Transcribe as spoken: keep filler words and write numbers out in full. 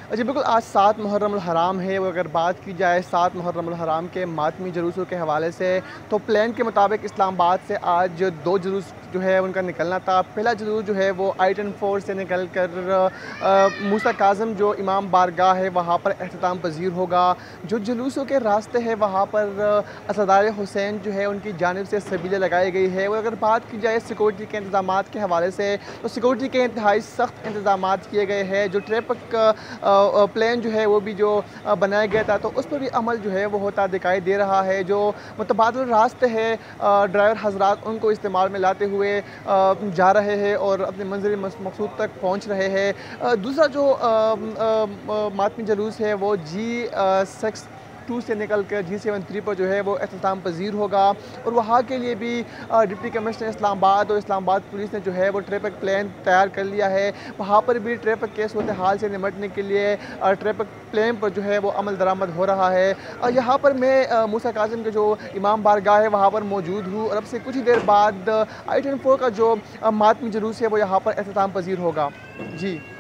जी बिल्कुल, आज सात मुहर्रम उल हराम है। और अगर बात की जाए सात मुहर्रम उल हराम के मातमी जुलूसों के हवाले से, तो प्लान के मुताबिक इस्लामाबाद से आज दो जुलूस जो है उनका निकलना था। पहला जुलूस जो है वो आई टेन फोर से निकल कर अ, मूसा काज़म जो इमाम बारगाह है वहाँ पर एख्तिताम पज़ीर होगा। जो जुलूसों के रास्ते हैं वहाँ पर असदार हुसैन जो है उनकी जानिब से सबीलें लगाई गई है। और अगर बात की जाए सिक्योरिटी के इंतज़ामात के हवाले से, तो सिक्योरिटी के इंतहाई सख्त इंतज़ामात किए गए हैं। जो ट्रैफिक अ, प्लान जो है वो भी जो अ, बनाया गया था, तो उस पर भी अमल जो है वो होता दिखाई दे रहा है। जो मुतबादिल रास्ते हैं, अ, ड्राइवर हज़रात उनको इस्तेमाल में लाते हुए अ, जा रहे हैं और अपनी मंज़िल मकसूद तक पहुँच रहे हैं। अ, दूसरा जो अ, अ, मातमी जुलूस है वो जी सिक्स टू से निकल कर जी सेवन थ्री पर जो है वो एख्तिताम पज़ीर होगा। और वहाँ के लिए भी अ, डिप्टी कमिश्नर इस्लामाबाद और इस्लामाबाद पुलिस ने जो है वो ट्रैफिक प्लान तैयार कर लिया है। वहाँ पर भी ट्रैफिक के सूरत हाल से निपटने के लिए अ, ट्रैफिक प्लान पर जो है वो अमल दरामद हो रहा है। अ, यहाँ पर मैं अ, मूसा काज़िम के जो इमाम बारगाह है वहाँ पर मौजूद हूँ, और अब से कुछ ही देर बाद आई टेन फोर का जो अ, मातमी जुलूस है वो यहाँ पर एख्तिताम पज़ीर होगा। जी।